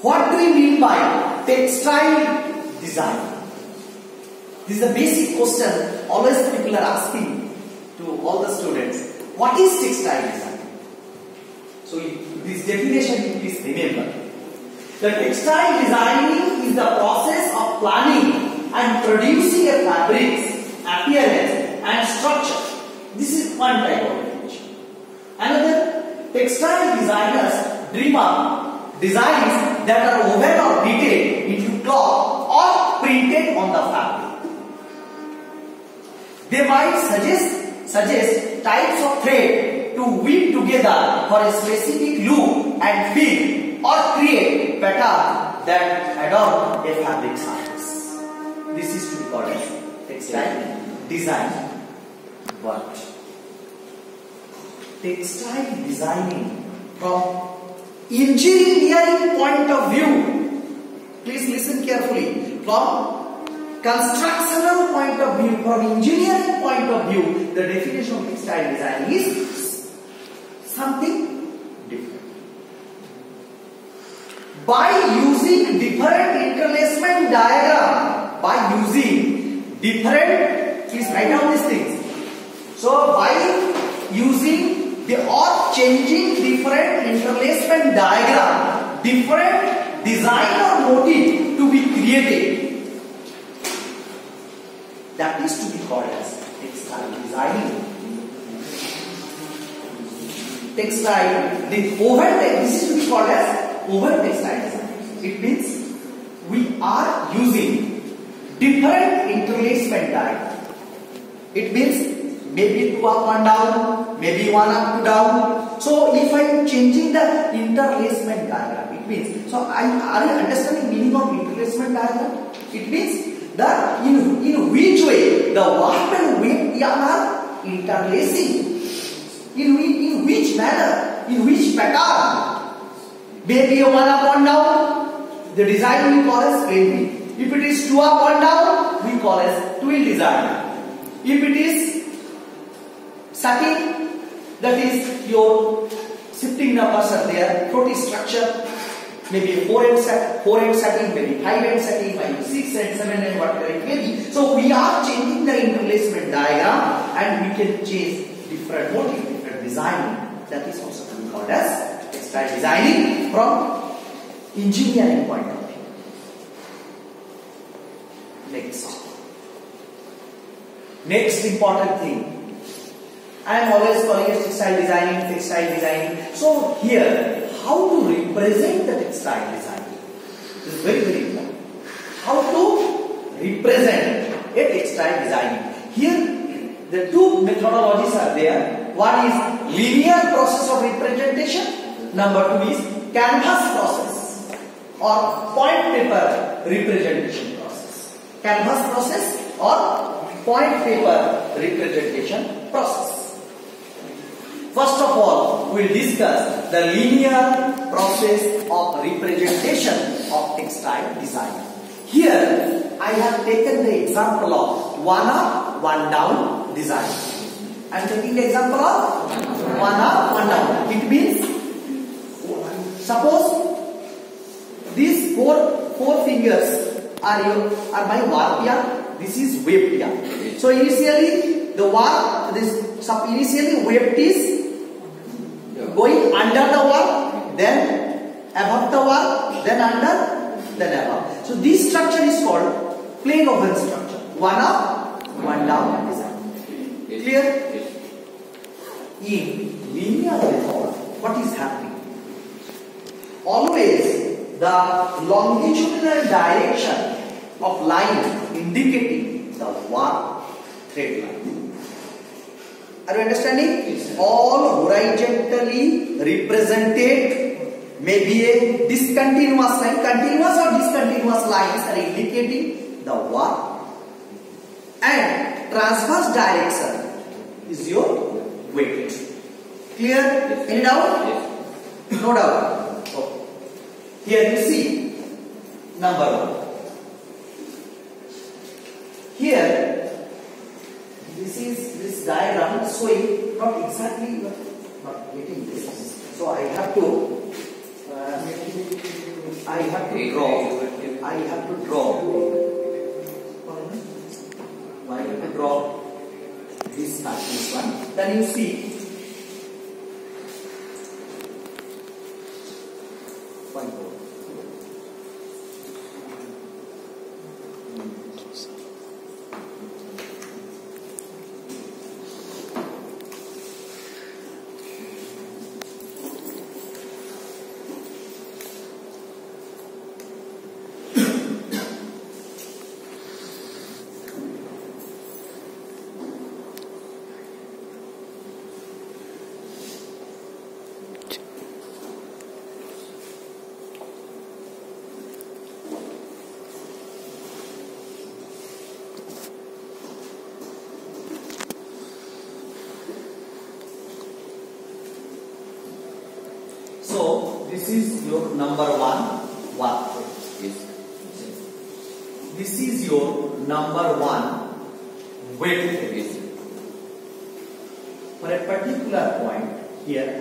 What do we mean by textile design? This is a basic question always people are asking to all the students. What is textile design? So this definition you please remember. The textile designing is the process of planning and producing a fabric's appearance and structure. This is one type of definition. Another, textile designers dream up designs that are woven or knitted into cloth or printed on the fabric. They might suggest types of thread to weave together for a specific look and feel, or create patterns that adorn a fabric surface. This is to be called as textile design. But textile designing from engineering point of view, please listen carefully, from constructional point of view, from engineering point of view, the definition of textile design is something different. By using different interlacement diagram, please write down these things. So by using or changing different interlacement diagram, different design or motif to be created, that is to be called as textile designing. Textile, this is to be called as woven textile design. It means we are using different interlacement diagram. It means maybe 2 up, 1 down, maybe 1 up, 2 down. So if I am changing the interlacement diagram, it means, so are you understanding meaning of interlacement diagram? It means that in which way the warp and weft yarn are interlacing. In which manner, in which pattern. Maybe a 1 up, 1 down, the design we call as plain weave. If it is 2 up, 1 down, we call as twill design. If it is satin, that is your shifting numbers are there, floaty structure, maybe 4-end satin, maybe 5-end satin, maybe 6-end, 7-end, whatever it may be. So we are changing the interlacement diagram and we can change different motif, different design. That is also to be called as textile designing from engineering point of view. Next important thing, I am always calling it textile designing. So here, how to represent the textile design? This is very, very important. How to represent a textile design? Here, the two methodologies are there. One is linear process of representation. Number 2 is canvas process or point paper representation process. Canvas process or point paper representation process. First of all, we will discuss the linear process of representation of textile design. Here, I have taken the example of 1 up, 1 down design. I am taking the example of 1 up, 1 down. It means, suppose these four fingers are my warp yarn. This is weft yarn. So initially, the warp, initially weft is going under the warp, then above the warp, then under, then above. So this structure is called plain woven structure. 1 up, 1 down design. Clear? In linear method, what is happening? Always the longitudinal direction of line indicating the warp thread line. Are you understanding? Yes, all horizontally represented may be a discontinuous line. Continuous or discontinuous lines are indicating the warp. And transverse direction is your weft. Clear? Yes. Any doubt? Yes. No doubt. Okay. Here you see number 1. Here, this diagram is showing not exactly, not getting this. So I have to I have to draw. I have to draw. I have to draw this one. Then you see. One more. So this is your number one work. Yes. This is your number one width. Yes. For a particular point here,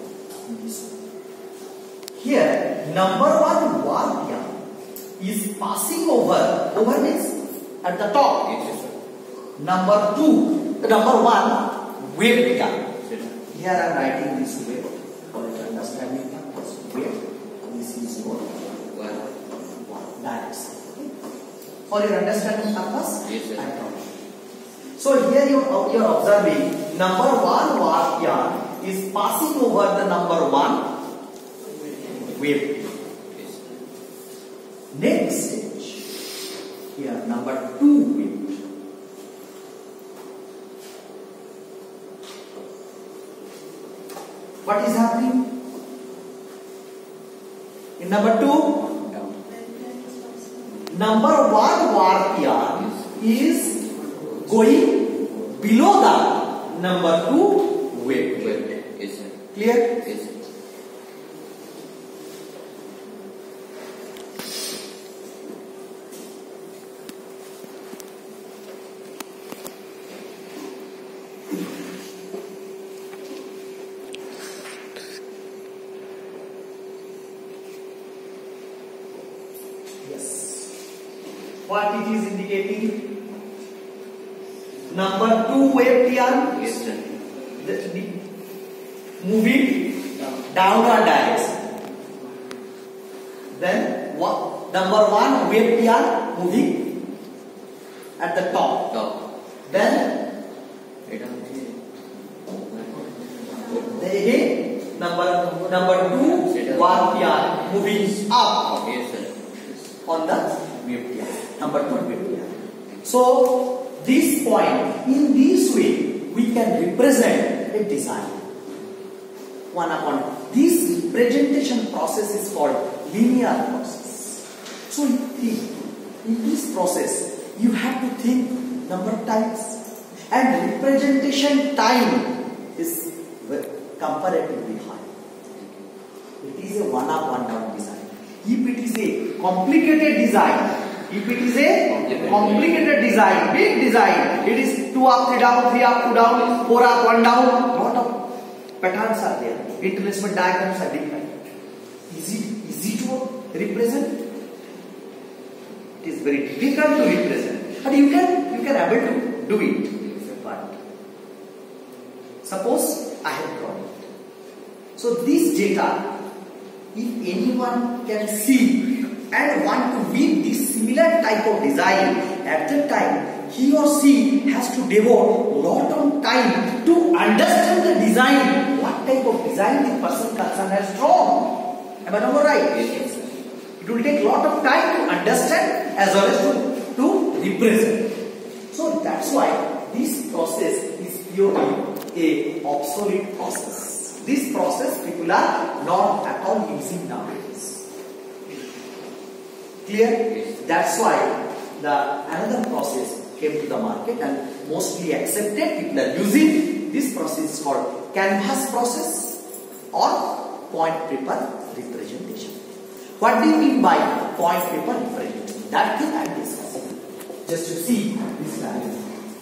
here number one warp yarn is passing over. Over means at the top. Yes. Number one wave yarn. Here I am writing this wave. Understanding purpose. This is your direction. For your understanding purpose, yes, sir. So here you are observing number one warp yarn is passing over the number one wave. Yes. Next stage, here number two wave. What is happening? In number two, number one warp yarn is going below the number two wave. Yes, sir. Clear? Yes, sir. What it is indicating? Number two wave yarn. Yes, sir. Moving down the direction. Then what? Number one wave yarn moving at the top. Then again number two warp yarn moving up. Yes, sir. On the wave yarn. Number two wave yarn. So this point, in this way, we can represent a design. One upon this representation process is called linear process. So in this process, you have to think number of times, and representation time is comparatively high. It is a one-up-one-down design. If it is a complicated design, if it is a complicated design, big design, it is 2 up, 3 down, 3 up, 2 down, 4 up, 1 down, lot of patterns are there. Interlacement diagrams are different. Easy to represent? It is very difficult to represent. But you can able to do it. But suppose I have drawn it. So this data, if anyone can see and want to win this similar type of design, at that time he or she has to devote lot of time to understand the design, what type of design the person concerned has drawn. Am I not right? Yes. It will take lot of time to understand as well as to represent. So that's why this process is purely a obsolete process. This process people are not at all using nowadays. Clear? Yes. That's why another process came to the market and mostly accepted. People are using this process called canvas process or point paper representation. What do you mean by point paper representation? That thing I am discussing. Just to see this value.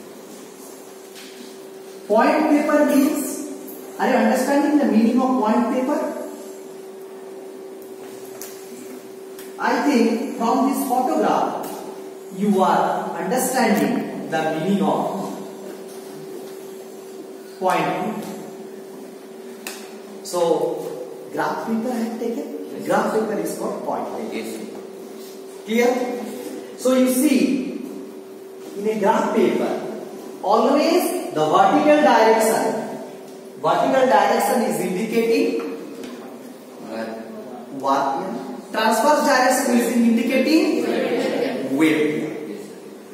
Point paper means, are you understanding the meaning of point paper? I think from this photograph you are understanding the meaning of point. So graph paper I have taken. Yes. Graph paper is called point paper. Yes. Clear? So you see, in a graph paper, always the vertical direction is indicating what? Transverse direction is indicating width.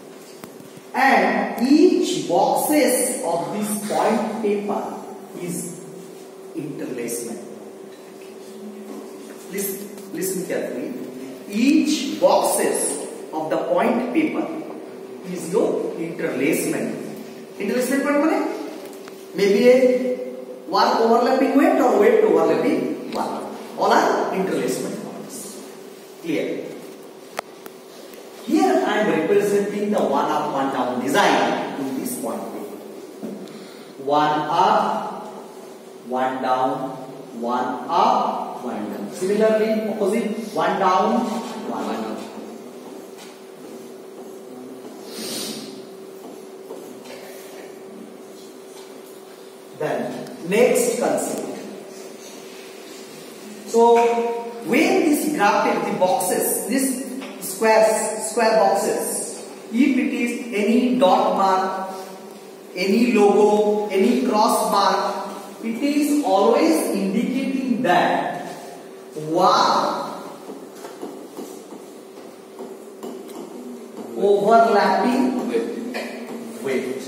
And each boxes of this point paper is interlacement. Listen carefully. Each boxes of the point paper is your interlacement. Interlacement what mean? Maybe a one overlapping weight or weight overlapping one. All are interlacement points. Clear? Here I am representing the one up, one down design in this point paper. One up, one down, one up, one down. Similarly, opposite, one down, one up. Then next concept. So when this graph, the boxes, this square boxes, if it is any dot mark, any logo, any cross mark, it is always indicating that one overlapping weight.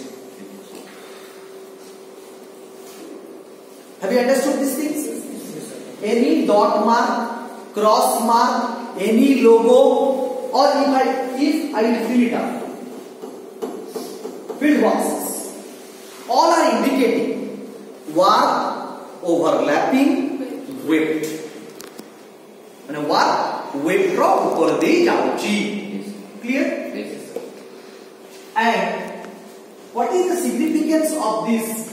Have you understood these things? Any dot mark, cross mark, any logo, or if I fill it up, field boxes, all are indicating one overlapping weight. And one weight drop upor deyi jauchi. Clear? Yes. And what is the significance of these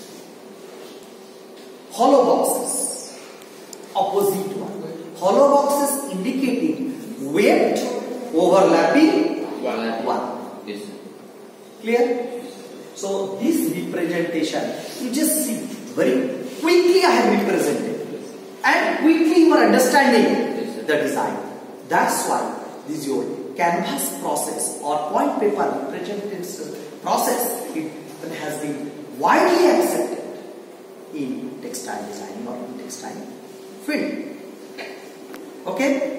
hollow boxes? Opposite one. Hollow boxes indicating weight overlapping one. Yes. Clear? So this representation, you just see very quickly I have represented, and quickly you are understanding the design. That's why this is your canvas process or point paper representation process. It has been widely accepted in textile designing or in textile field. Okay.